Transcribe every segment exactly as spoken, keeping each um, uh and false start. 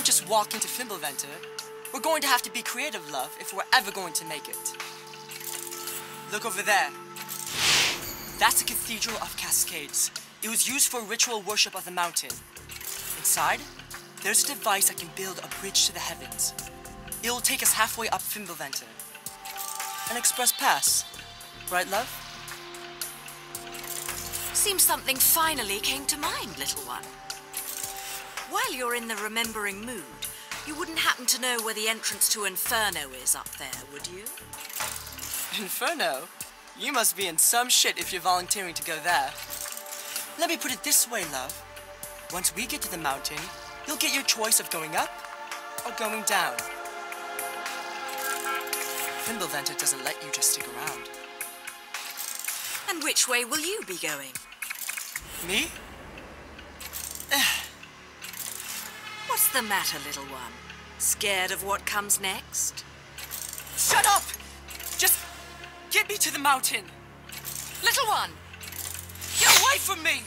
just walk into Fimbulventer. We're going to have to be creative, love, if we're ever going to make it. Look over there. That's the Cathedral of Cascades. It was used for ritual worship of the mountain. Inside, there's a device that can build a bridge to the heavens. It will take us halfway up Fimbulventer. An express pass. Right, love? Seems something finally came to mind, little one. While you're in the remembering mood, you wouldn't happen to know where the entrance to Inferno is up there, would you? Inferno? You must be in some shit if you're volunteering to go there. Let me put it this way, love. Once we get to the mountain, you'll get your choice of going up or going down. Fimbulventer doesn't let you just stick around. And which way will you be going? Me? What's the matter, little one? Scared of what comes next? Shut up! Just get me to the mountain. Little one! Get away from me!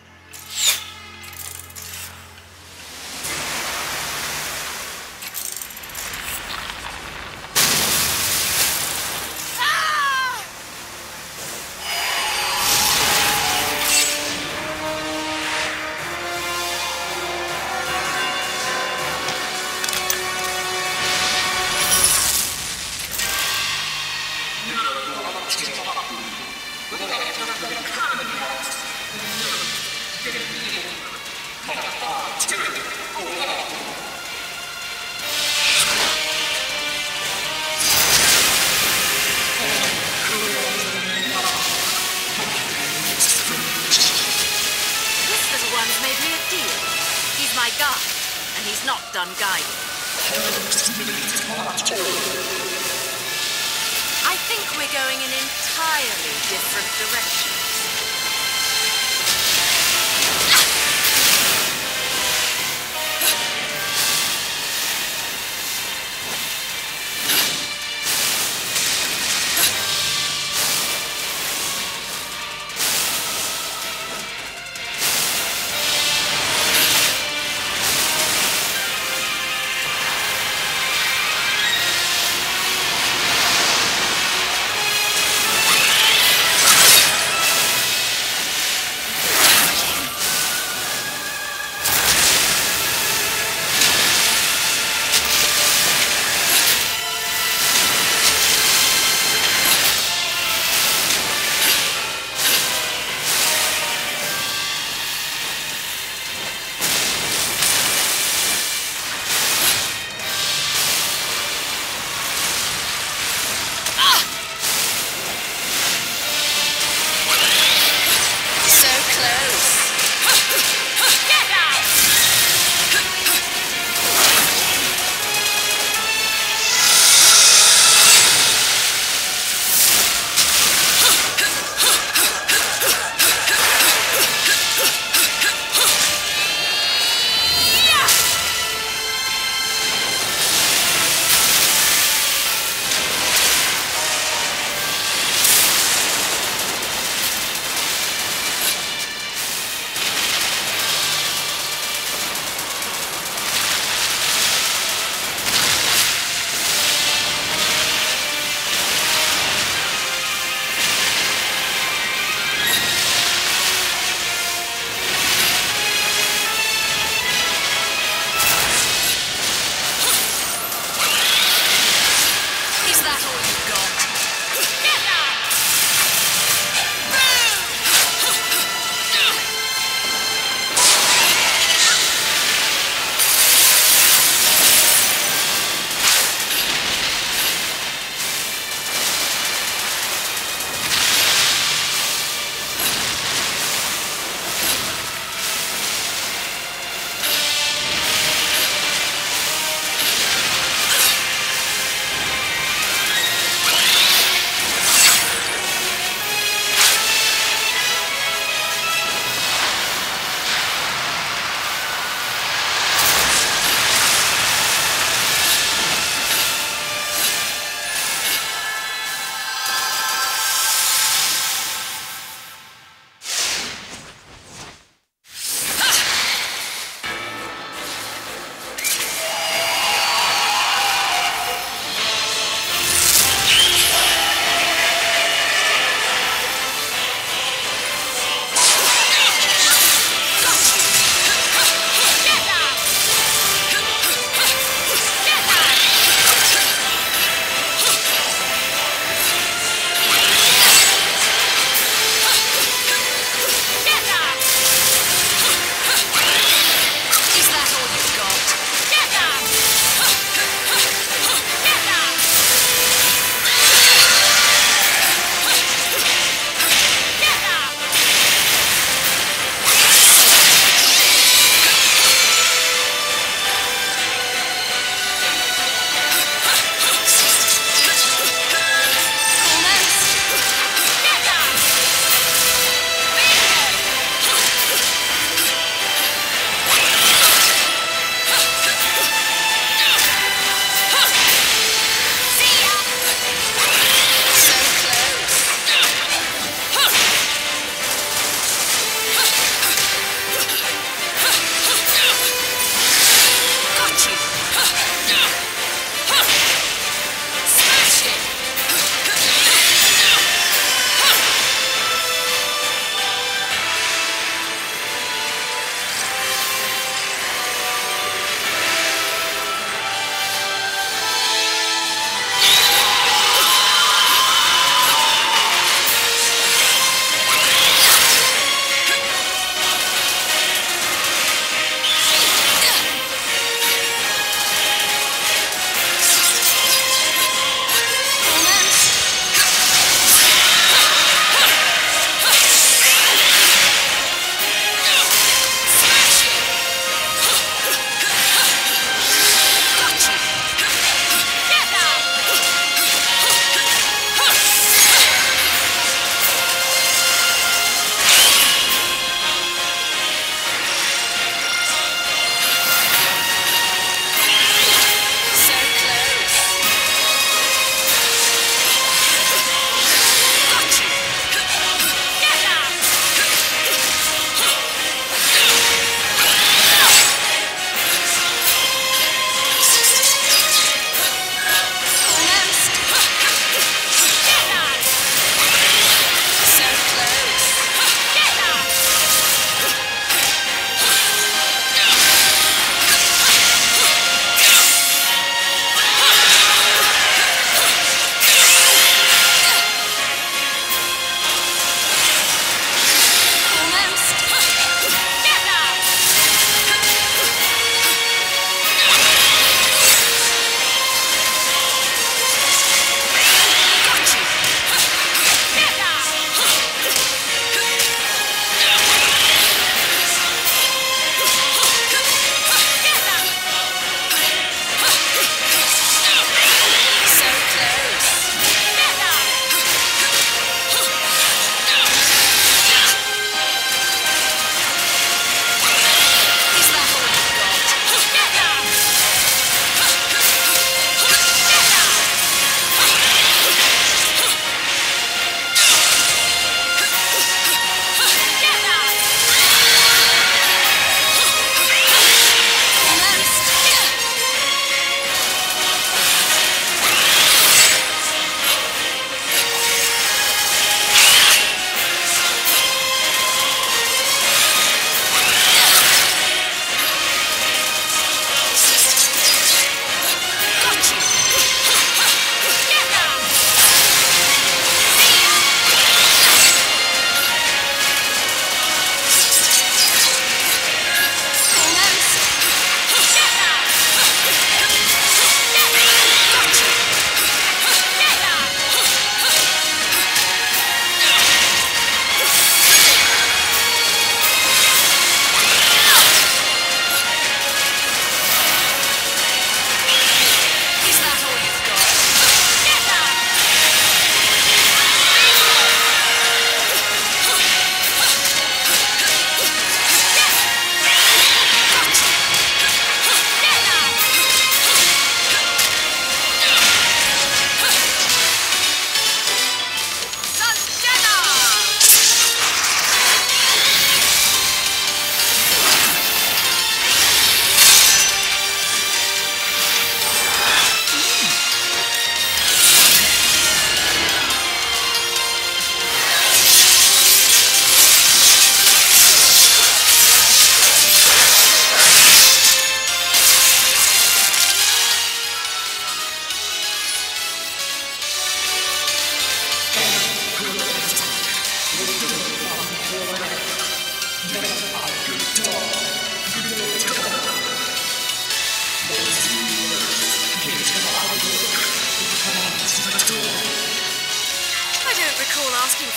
My guide, and he's not done guiding. I think we're going in entirely different directions.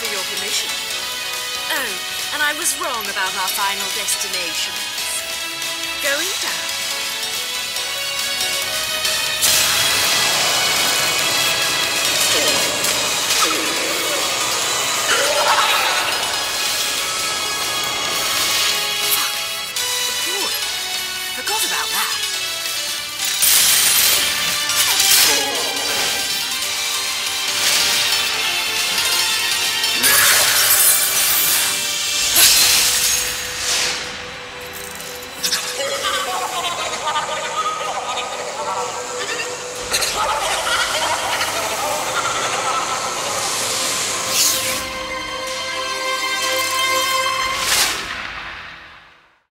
for your permission. Oh, and I was wrong about our final destination. Going down.